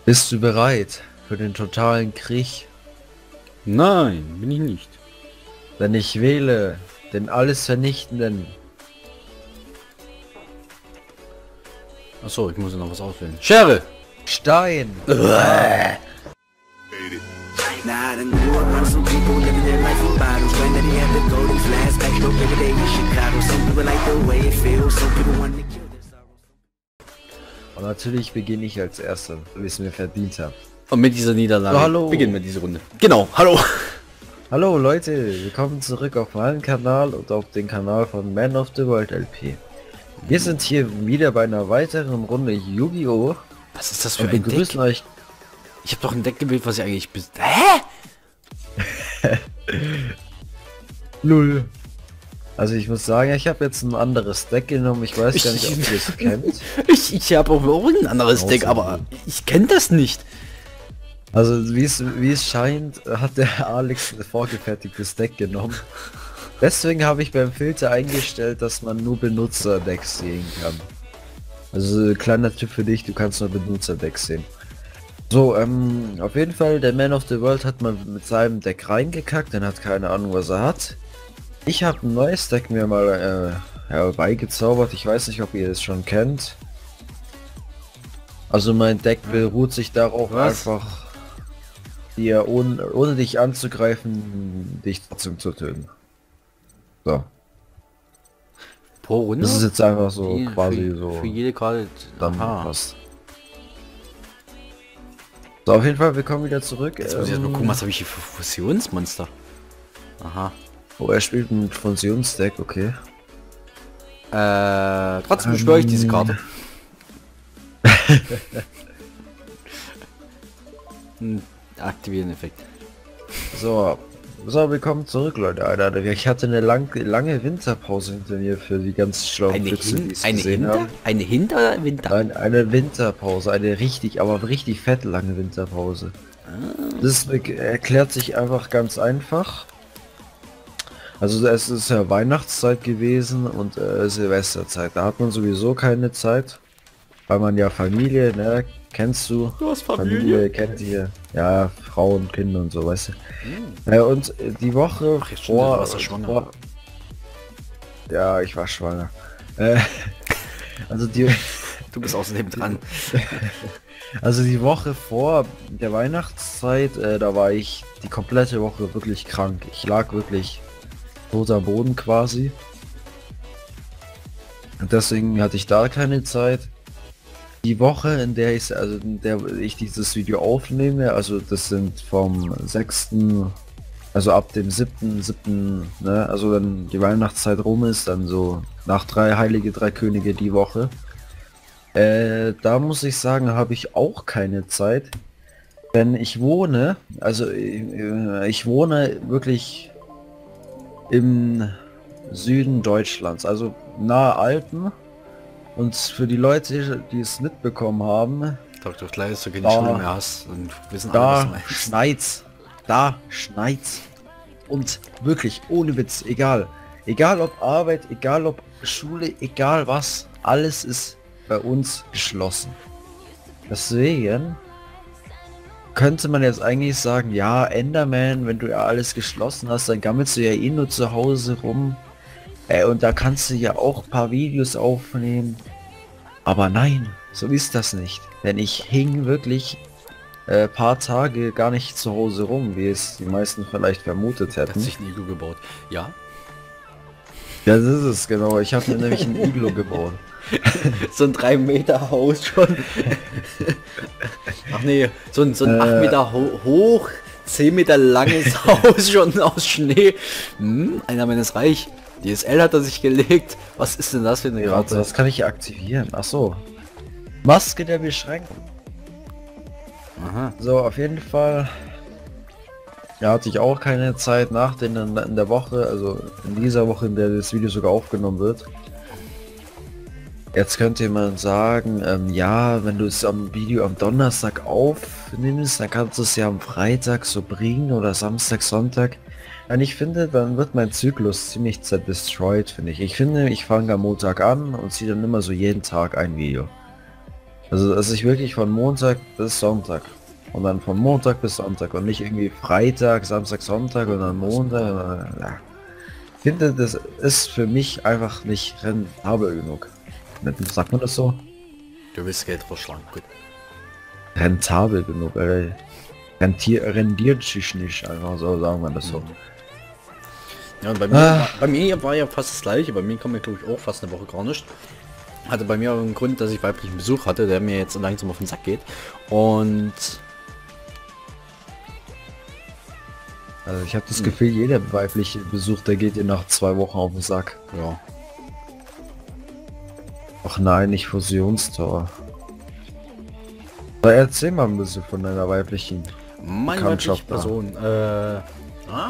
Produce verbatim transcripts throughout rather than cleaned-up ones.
Bist du bereit für den totalen Krieg? Nein, bin ich nicht. Wenn ich wähle, den alles vernichtenden. Achso, ich muss ja noch was auswählen. Schere! Stein! Nah, I done grew up around some people living their life in bottles. Granddaddy had the golden flask, back no bigger day in Chicago. Some people like the way it feels, some people want to kill their sorrows. Und natürlich beginne ich als Erster, wie es mir verdient habe. Und mit dieser Niederlage So, hallo. beginnen wir diese Runde. Genau, hallo! Hallo Leute, willkommen zurück auf meinen Kanal und auf den Kanal von Man of the World L P. Wir sind hier wieder bei einer weiteren Runde Yu-Gi-Oh! Was ist das für Und ein begrüßen Deck? euch. Ich habe doch ein Deck gewählt, was ich eigentlich bis... Hä? Null. Also ich muss sagen, ich habe jetzt ein anderes Deck genommen. Ich weiß gar nicht, ob ihr es kennt. Ich, ich habe auch ein anderes Deck, aber ich kenne das nicht. Also wie es wie es scheint, hat der Alex ein vorgefertigtes Deck genommen. Deswegen habe ich beim Filter eingestellt, dass man nur Benutzerdecks sehen kann. Also kleiner Tipp für dich, du kannst nur Benutzerdecks sehen. So, ähm, auf jeden Fall, der Man of the World hat mal mit seinem Deck reingekackt, der hat keine Ahnung, was er hat. Ich habe ein neues Deck mir mal äh, herbeigezaubert, ich weiß nicht, ob ihr es schon kennt. Also mein Deck beruht sich darauf, Was? einfach dir ohne, ohne dich anzugreifen, dich trotzdem zu töten. So, Pro Runde? das ist jetzt einfach so Die- quasi für, so Für jede Karte... dann Aha. passt. So, auf jeden Fall, wir kommen wieder zurück. Jetzt muss ich erst mal Ähm, gucken, was habe ich hier für Fusionsmonster? Aha. Oh, er spielt ein Fusionsdeck, okay. Äh, trotzdem beschwöre ich diese Karte. Hm, aktivieren Effekt. So, so, willkommen zurück, Leute. Alter, ich hatte eine lang, lange Winterpause hinter mir für die ganz schlauen Eine, Füchse, die Hin es eine gesehen Hinter? haben. Eine Hinter oder Winter? Nein, eine Winterpause, eine richtig, aber richtig fett lange Winterpause. Das erklärt sich einfach ganz einfach. Also es ist ja Weihnachtszeit gewesen und äh, Silvesterzeit. Da hat man sowieso keine Zeit, weil man ja Familie, ne, kennst du? Du hast Familie kennt ihr, ja, Frauen, Kinder und so, weißt du. Ja, und äh, die Woche Ach, jetzt stimmt, du vor, warst ja schwanger. vor... Ja, ich war schwanger. Äh, also die... Du bist außerdem dran. Also die Woche vor der Weihnachtszeit, äh, da war ich die komplette Woche wirklich krank. Ich lag wirklich tot am Boden quasi. Und deswegen hatte ich da keine Zeit. Die Woche, in der ich, also in der ich dieses Video aufnehme, also das sind vom sechsten, also ab dem siebten siebten, ne, also wenn die Weihnachtszeit rum ist, dann so nach drei Heilige Drei Könige die Woche. Äh, da muss ich sagen, habe ich auch keine Zeit, denn ich wohne, also äh, ich wohne wirklich im Süden Deutschlands, also nahe Alpen. Und für die Leute, die es mitbekommen haben, Doktor Kleid, dass du keine Da- Schule mehr hast und wissen alle, was du da meinst. schneit's, da schneit's. Und wirklich, ohne Witz, egal. Egal ob Arbeit, egal ob Schule, egal was, alles ist bei uns geschlossen. Deswegen könnte man jetzt eigentlich sagen, ja, Enderman, wenn du ja alles geschlossen hast, dann gammelst du ja eh nur zu Hause rum. Äh, und da kannst du ja auch ein paar Videos aufnehmen. Aber nein, so ist das nicht. Denn ich hing wirklich äh, paar Tage gar nicht zu Hause rum, wie es die meisten vielleicht vermutet Hat hätten. sich ein Iglu gebaut. Ja. Ja, das ist es, genau. Ich habe mir nämlich ein Iglo gebaut. So ein drei Meter Haus schon. Ach nee, so ein, so ein Äh. acht Meter ho hoch, zehn Meter langes Haus schon aus Schnee. Hm, einer meines reich. D S L hat er sich gelegt. Was ist denn das für eine Ja, warte, Karte? das kann ich hier aktivieren. Ach so. Maske der Beschränkung. Aha. So, auf jeden Fall. Ja, hatte ich auch keine Zeit nach den in der Woche, also in dieser Woche, in der das Video sogar aufgenommen wird. Jetzt könnte man sagen, ähm, ja, wenn du es am Video am Donnerstag aufnimmst, dann kannst du es ja am Freitag so bringen oder Samstag, Sonntag. Und ich finde, dann wird mein Zyklus ziemlich destroyed, finde ich. Ich finde, ich fange am Montag an und ziehe dann immer so jeden Tag ein Video. Also dass ich wirklich von Montag bis Sonntag und dann von Montag bis Sonntag und nicht irgendwie Freitag, Samstag, Sonntag und dann Montag. Und dann, ja. Ich finde, das ist für mich einfach nicht rentabel genug. Sagt man das so? Du willst Geld verschlagen, gut. Rentabel genug, Alter. Rentier, rendiert sich nicht, einfach so sagen wir das so. Mhm. Ja, und bei mir, Ah. war, bei mir war ja fast das gleiche. Bei mir kam mir glaube ich auch fast eine Woche gar nicht. Hatte bei mir einen Grund, dass ich weiblichen Besuch hatte, der mir jetzt langsam auf den Sack geht. Und Also ich habe das Hm. Gefühl, jeder weibliche Besuch, der geht dir nach zwei Wochen auf den Sack. ja, Ach nein, nicht Fusionstor. Aber erzähl mal ein bisschen von deiner weiblichen. meine Bekanntschaft weibliche Person. Äh, ah?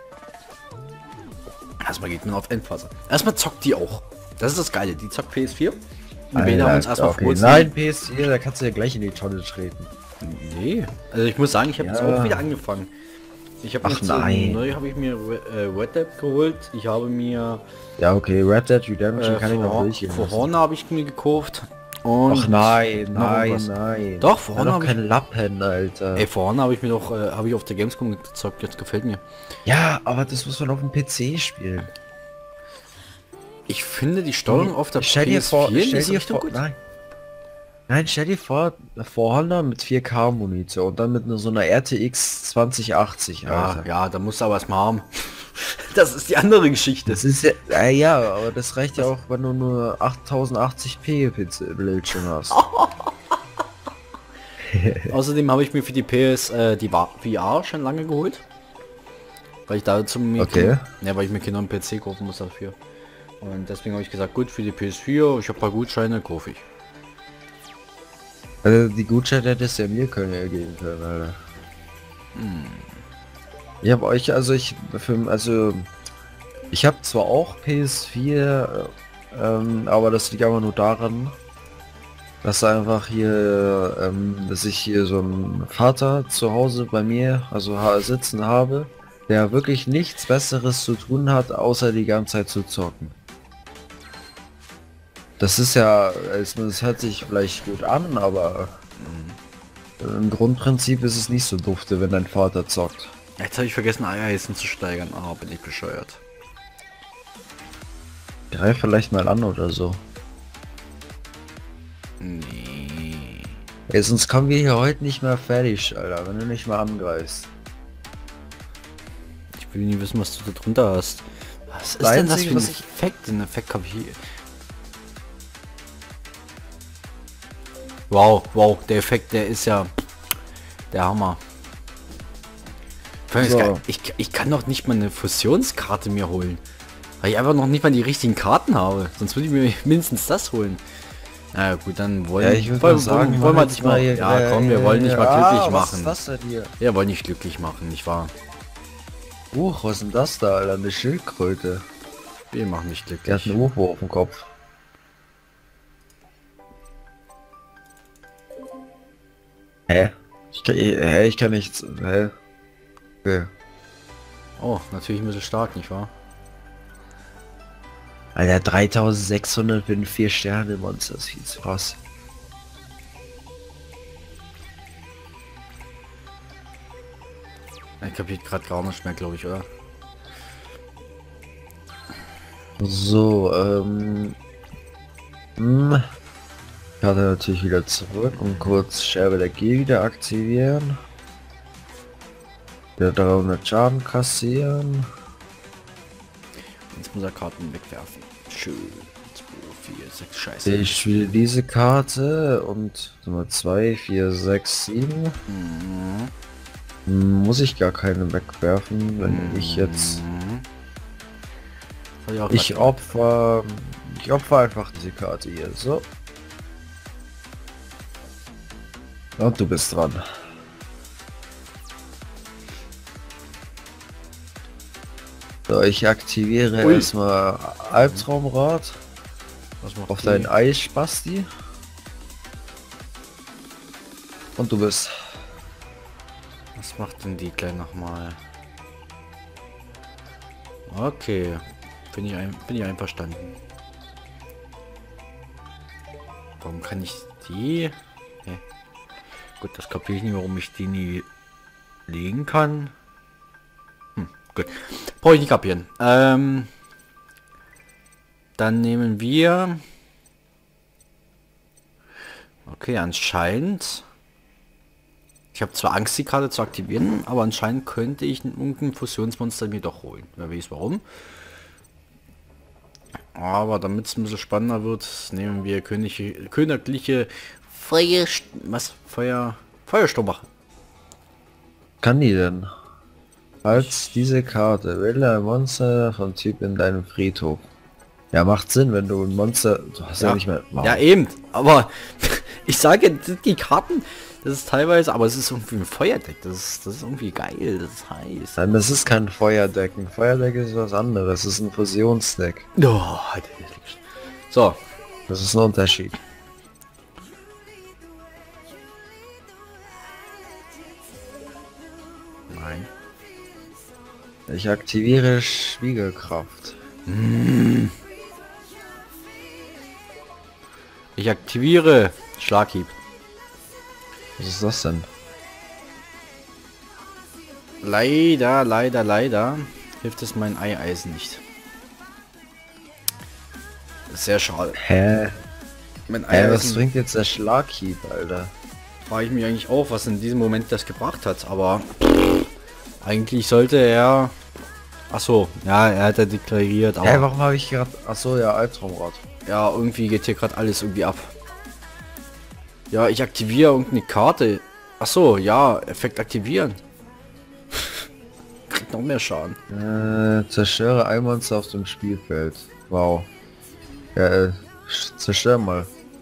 Erstmal geht man auf Endphase. Erstmal zockt die auch. Das ist das Geile. Die zockt P S vier. Und wir haben uns erstmal okay. kurz... Nein, P S vier, da kannst du ja gleich in die Tonne treten. Nee. Also ich muss sagen, ich habe jetzt Ja. auch wieder angefangen. Ich habe Ach jetzt so nein. neu habe ich mir äh, Red Dead geholt. Ich habe mir Ja, okay, Red Dead Redemption äh, kann ich noch For, durchgehen For lassen. Honor habe ich mir gekauft. Und Ach nein, noch nein, irgendwas. nein. Doch, For War Honor doch habe ich... kein Lappen, Alter. Ey, For Honor habe ich mir doch, äh, habe ich auf der Gamescom gezockt. Jetzt gefällt mir. Ja, aber das muss man auf dem P C spielen. Ich finde die Steuerung auf der Stell dir P S vor, vier stell ist dir richtig vor, gut. nein. Nein, stell dir vor, For Honor mit vier K Monitor und dann mit nur so einer R T X zwanzig achtzig, Ja, Alter. ja, da musst du aber erstmal haben. Das ist die andere Geschichte. Das ist ja, äh, ja, aber das reicht ja auch, wenn du nur achttausendachtzig p Bildschirm hast. Außerdem habe ich mir für die P S äh, die Va- V R schon lange geholt. Weil ich da zum Okay. Ja, weil ich mir Kinder einen P C kaufen muss dafür. Und deswegen habe ich gesagt, gut, für die P S vier, ich habe ein paar Gutscheine, kaufe ich. Also die Gutscheine hättest du ja mir können ja geben können, Alter. Ich habe euch, also ich, für, also ich habe zwar auch P S vier, äh, ähm, aber das liegt aber nur daran, dass einfach hier, ähm, dass ich hier so einen Vater zu Hause bei mir, also ha sitzen habe, der wirklich nichts Besseres zu tun hat, außer die ganze Zeit zu zocken. Das ist ja, es, es hört sich vielleicht gut an, aber im Grundprinzip ist es nicht so dufte, wenn dein Vater zockt. Jetzt habe ich vergessen, Eierhäschen zu steigern. Ah, bin ich bescheuert. Greif vielleicht mal an oder so. Nee. Ey, sonst kommen wir hier heute nicht mehr fertig, Alter, wenn du nicht mal angreifst. Ich will nie wissen, was du da drunter hast. Was ist Das denn das Einzige, für ein was ich- Effekt? Den Effekt habe ich hier. Wow, wow, der Effekt, der ist ja der Hammer. Vor allem ist So. geil. Ich, ich kann doch nicht mal eine Fusionskarte mir holen. Weil ich einfach noch nicht mal die richtigen Karten habe. Sonst würde ich mir mindestens das holen. Na ja, gut, dann wollen, Ja, ich würde wollen, mal sagen, wollen, wollen wir mach dich jetzt mal... mal hier- Ja, komm, wir äh, wollen dich mal ah, glücklich was machen. ist das denn hier? Wir wollen dich glücklich machen, nicht wahr? Uch, was ist denn das da, Alter? Eine Schildkröte. Wir machen dich Der hat glücklich. einen U F O auf dem Kopf. Hä? Ich kann, hä, ich kann nichts. Hä? Okay. Oh, natürlich ein bisschen stark, nicht wahr? Alter, dreitausendsechshundert für ein vier Sterne Monster, das ist viel zu krass. Ich kapiert gerade gar nicht mehr, glaube ich, oder? So, ähm... Hm, Karte natürlich wieder zurück und kurz Scherbe der G wieder aktivieren. Der dreihundert Schaden kassieren. Jetzt muss er Karten wegwerfen. Schön. zwei, vier, sechs, scheiße. Ich spiele diese Karte und Nummer zwei, vier, sechs, sieben. Mhm. Muss ich gar keine wegwerfen, wenn ich jetzt... Mhm. Hab ich auch Ich grad- opfer... Ich opfer einfach diese Karte hier, so. Und du bist dran. So, ich aktiviere Ui. erstmal Albtraumrad Was macht auf die? deinen Eisspasti. Und du bist. Was macht denn die gleich nochmal? Okay. Bin ich, ein, bin ich einverstanden. Warum kann ich die. Okay. Gut, das kapiere ich nicht, warum ich die nie legen kann. Hm, gut. Brauche ich nicht kapieren. Ähm, dann nehmen wir... Okay, anscheinend... Ich habe zwar Angst, die Karte zu aktivieren, aber anscheinend könnte ich irgendein Fusionsmonster mir doch holen. Wer weiß warum. Aber damit es ein bisschen spannender wird, nehmen wir König, königliche Feuer... Was? Feuer... Feuersturmwache. Kann die denn? Als diese Karte wähle ein Monster vom Typ in deinem Friedhof. Ja, macht Sinn, wenn du ein Monster... Du hast ja, Ja, nicht mehr... Wow. ja eben, aber ich sage, die Karten, das ist teilweise, aber es ist irgendwie ein Feuerdeck, das ist, das ist irgendwie geil, das ist heiß. Nein, das ist kein Feuerdeck. Ein Feuerdeck ist was anderes. Das ist ein Fusionsdeck. Oh, so, Das ist ein Unterschied. nein. Ich aktiviere Spiegelkraft. Ich aktiviere Schlaghieb. Was ist das denn? Leider, leider, leider hilft es mein Eieisen nicht. Sehr schade. Hä? Mein Hä, was Eieisen bringt jetzt der Schlaghieb, Alter? frage ich mich eigentlich auch, was in diesem Moment das gebracht hat, aber eigentlich sollte er... Ach so, ja, er hat ja deklariert, aber Hä, warum habe ich gerade... Achso, ja, Albtraumrad. ja, irgendwie geht hier gerade alles irgendwie ab. Ja, ich aktiviere irgendeine Karte. Ach so, ja, Effekt aktivieren. Kriegt noch mehr Schaden. Äh, zerstöre ein Monster auf dem Spielfeld. Wow. Ja, äh, sch- zerstör mal.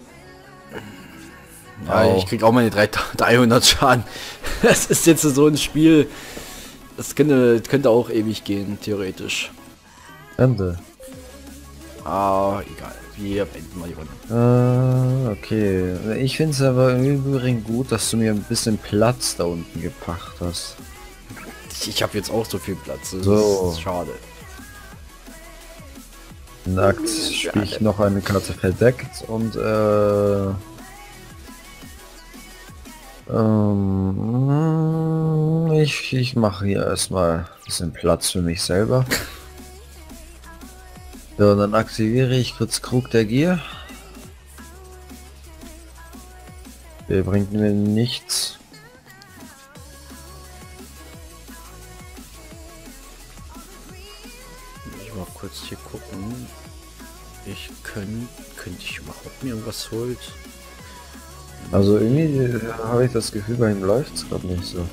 Ja, Au. ich krieg auch meine dreihundert Schaden. Das ist jetzt so ein Spiel. Das könnte, könnte auch ewig gehen, theoretisch. Ende. Ah, egal. Wir beenden mal die Runde. Äh, okay. Ich finde es aber im Übrigen gut, dass du mir ein bisschen Platz da unten gepackt hast. Ich, ich habe jetzt auch so viel Platz. Das So. ist schade. Nackt spiele ich noch eine Karte verdeckt und äh, ähm, ich, ich mache hier erstmal ein bisschen Platz für mich selber. So, dann aktiviere ich kurz Krug der Gier. Der bringt mir nichts. Ich mal kurz hier gucken. Ich könnte, könnte ich überhaupt mir irgendwas holt? Also irgendwie habe ich das Gefühl, bei ihm läuft es gerade nicht so.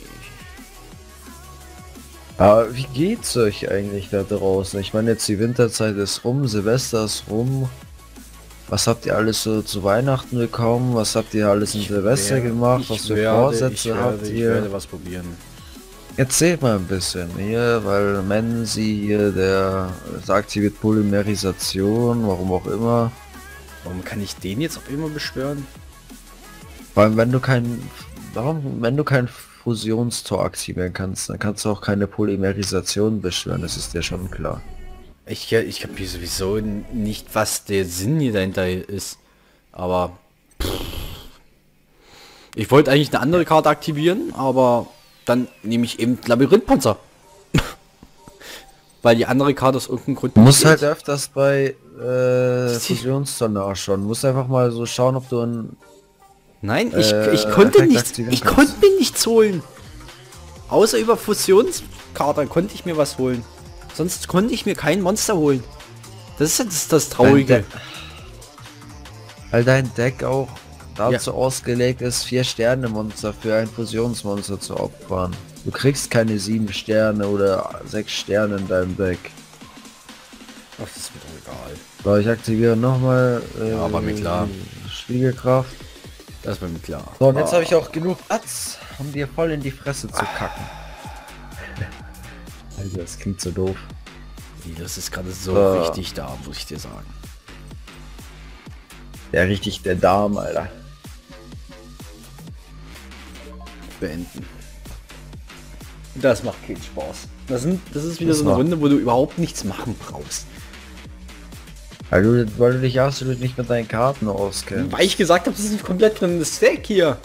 Aber wie geht's euch eigentlich da draußen? Ich meine, jetzt die Winterzeit ist rum, Silvester ist rum. Was habt ihr alles so zu Weihnachten bekommen? Was habt ihr alles in Silvester werde- gemacht? ich Was für werde- Vorsätze ich werde, habt Ich ihr? werde was probieren. Erzählt mal ein bisschen hier, weil Menzi hier, der sagt, hier wird Polymerisation, warum auch immer. Warum kann ich den jetzt auf immer beschwören? Vor allem, wenn du kein, warum, wenn du kein Fusionstor aktivieren kannst, dann kannst du auch keine Polymerisation beschwören, das ist dir schon klar. Ich, ich habe hier sowieso nicht, was der Sinn hier dahinter ist. Aber pff. Ich wollte eigentlich eine andere Karte aktivieren, aber dann nehme ich eben Labyrinthpanzer. Weil die andere Karte aus irgendeinem Grund Du musst nicht halt geht. öfters bei äh, Sie- Fusionstor nachschauen. Du musst einfach mal so schauen, ob du ein... Nein, ich, äh, ich konnte Effekt nichts. aktivieren Ich kannst. konnte mir nichts holen. Außer über Fusionskarte konnte ich mir was holen. Sonst konnte ich mir kein Monster holen. Das ist jetzt das Traurige. Weil dein Deck auch dazu ausgelegt ist, vier Sterne Monster für ein Fusionsmonster zu opfern. Du kriegst keine sieben Sterne oder sechs Sterne in deinem Deck. Ach, das ist mir doch egal. So, ich aktiviere nochmal äh, Ja, war mir klar. Spiegelkraft. Das war mir klar. So, und jetzt habe ich auch genug Platz, um dir voll in die Fresse zu kacken. Alter, das klingt so doof. Das ist gerade so So. richtig da, muss ich dir sagen. Ja, richtig der Darm, Alter. Beenden. Das macht keinen Spaß. Das, sind, das ist wieder Das so eine macht- Runde, wo du überhaupt nichts machen brauchst. Weil du, weil du dich absolut nicht mit deinen Karten auskennst. Weil ich gesagt habe, das ist ein komplett fremdes Deck hier.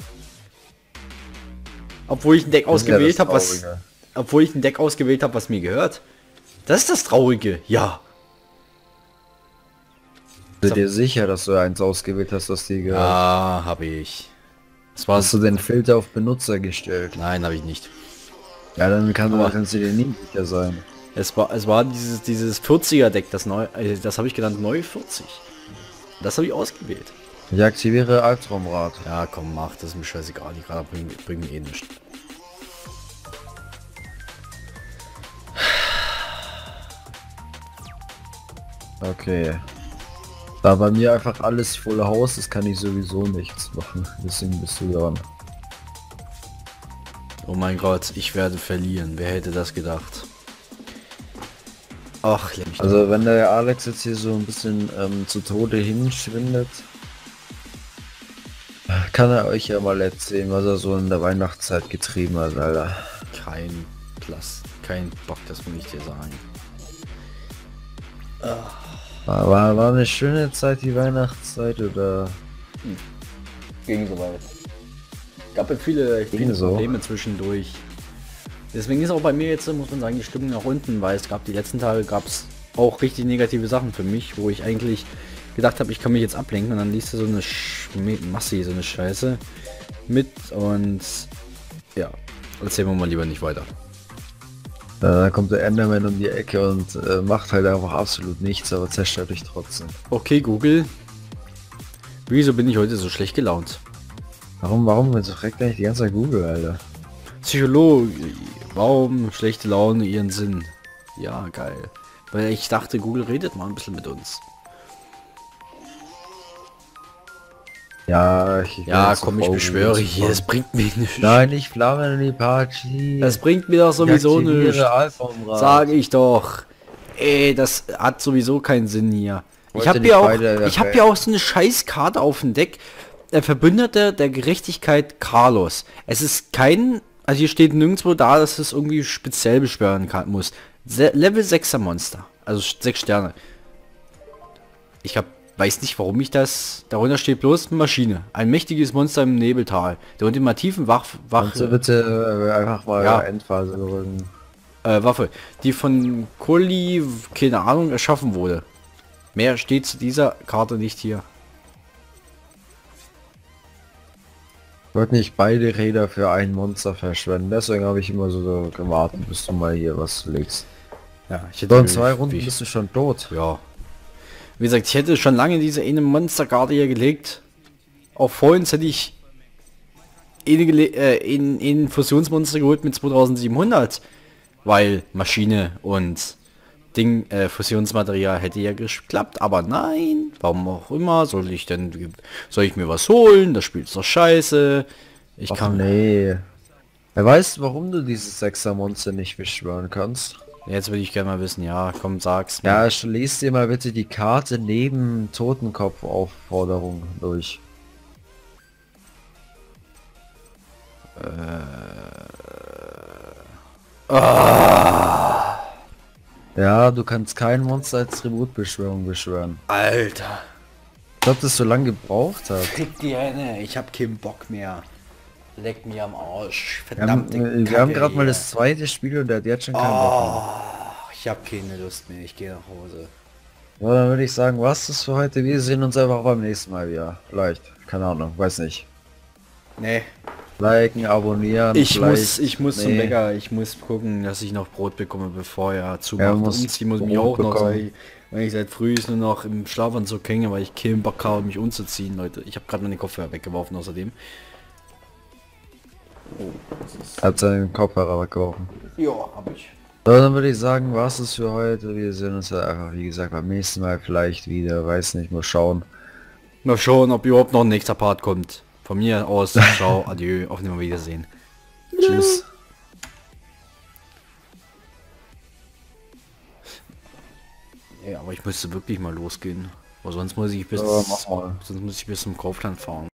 Obwohl ich ein Deck Das ist ja ausgewählt das habe, was... Traurige. Obwohl ich ein Deck ausgewählt habe, was mir gehört. Das ist das Traurige, ja. Bist du dir sicher, dass du eins ausgewählt hast, was dir gehört? Ah, habe ich. Das war Hast du den Filter auf Benutzer gestellt? Nein, habe ich nicht. Ja, dann kann, Aber- kannst du dir nie sicher sein. Es war, es war dieses, dieses vierziger Deck, das neu, äh, das habe ich genannt, neu vierzig. Das habe ich ausgewählt. Ich aktiviere Albtraumrad. Ja, komm, mach, das ist mir scheißegal, die gerade bringen, bringen eh nichts. Okay. Da bei mir einfach alles volle Haus ist, kann ich sowieso nichts machen. Deswegen bist du dran. Oh mein Gott, ich werde verlieren. Wer hätte das gedacht? Ach, leck mich doch. Also wenn der Alex jetzt hier so ein bisschen ähm, zu Tode hinschwindet, kann er euch ja mal erzählen, was er so in der Weihnachtszeit getrieben hat, Alter. Kein Platz, kein Bock, das will ich dir sagen. War, war eine schöne Zeit, die Weihnachtszeit, oder? Ging so weit. Gab ja viele, Ging viele so. Probleme zwischendurch. Deswegen ist auch bei mir jetzt, muss man sagen, die Stimmung nach unten, weil es gab die letzten Tage gab es auch richtig negative Sachen für mich, wo ich eigentlich gedacht habe, ich kann mich jetzt ablenken und dann liest du so eine Sch Massi, so eine Scheiße mit und ja, erzählen wir mal lieber nicht weiter. Äh, Da kommt der Enderman um die Ecke und äh, macht halt einfach absolut nichts, aber zerstört dich trotzdem. Okay, Google. Wieso bin ich heute so schlecht gelaunt? Warum, warum? Jetzt fragt eigentlich die ganze Zeit Google, Alter. Psychologie. Warum schlechte Laune ihren Sinn? Ja, geil. Weil ich dachte, Google redet mal ein bisschen mit uns. Ja, ich Ja, jetzt komm, ich auf beschwöre Google hier. zu Es fahren. bringt mir nichts. Nein, nicht Flammen und Apache. Das bringt mir doch sowieso Ich aktiviere nichts. Albtraumrad. Sag ich doch. Ey, das hat sowieso keinen Sinn hier. Ich Wollte habe nicht hier auch, beide ich habe dabei. hier auch so eine Scheißkarte auf dem Deck. Der Verbündete der Gerechtigkeit Carlos. Es ist kein, also hier steht nirgendwo da, dass es irgendwie speziell beschwören kann, muss. Se Level sechser Monster. Also sechs Sterne. Ich hab, weiß nicht, warum ich das... Darunter steht bloß Maschine. Ein mächtiges Monster im Nebeltal. Der ultimativen Wach... Wach Kannst du bitte äh, einfach mal Ja. Endphase drücken? äh, Waffe, die von Koli, keine Ahnung, erschaffen wurde. Mehr steht zu dieser Karte nicht hier. Ich wollte nicht beide Räder für ein Monster verschwenden, deswegen habe ich immer so gewartet, bis du mal hier was legst. Ja, ich hätte So in zwei Runden wie- bist du schon tot. Ja. Wie gesagt, ich hätte schon lange diese eine Monsterkarte hier gelegt. Auch vorhin hätte ich eine, gele- äh, in, in Fusionsmonster geholt mit zweitausendsiebenhundert. Weil Maschine und Ding, äh, Fusionsmaterial hätte ja geklappt. Aber nein, warum auch immer, soll ich denn, soll ich mir was holen? Das Spiel ist doch scheiße. Ich Ach kann, nee. Wer weiß, warum du dieses Sechser Monster nicht beschwören kannst? jetzt würde ich gerne mal wissen, ja, komm, sag's mir. Ja, sch- lies dir mal bitte die Karte neben Totenkopf-Aufforderung durch. Ja, du kannst kein Monster als Tributbeschwörung beschwören. Alter. Ich glaube, das so lange gebraucht hat. Fick die Henne, ich hab keinen Bock mehr. Leck mir am Arsch. Wir haben, Verdammte äh, wir haben Kacke gerade mal hier. das zweite Spiel und der hat jetzt schon keinen Bock mehr. Ich hab keine Lust mehr, ich gehe nach Hause. So, dann würde ich sagen, was ist für heute? Wir sehen uns einfach beim nächsten Mal wieder. Vielleicht. Keine Ahnung, weiß nicht. Nee. Liken, abonnieren. Ich vielleicht- muss, ich muss zum nee. Bäcker, ich muss gucken, dass ich noch Brot bekomme, bevor er zumacht. Ja, Ja, muss umziehen muss ich mich Brot auch noch, bekommen. weil ich, weil ich seit früh nur noch im Schlafanzug hänge, weil ich keinen Bock habe, mich umzuziehen, Leute. Ich habe gerade meine Kopfhörer weggeworfen außerdem. Hat seinen Kopfhörer weggeworfen. Ja, habe ich. So, dann würde ich sagen, was ist für heute? Wir sehen uns halt einfach, wie gesagt, beim nächsten Mal vielleicht wieder. Weiß nicht, mal schauen. Mal schauen, ob überhaupt noch ein nächster Part kommt. Von mir aus, ciao, adieu, auf Wiedersehen. Tschüss. Ja, aber ich müsste wirklich mal losgehen. Aber sonst muss ich bis, Ja, mach mal. sonst muss ich bis zum Kaufland fahren.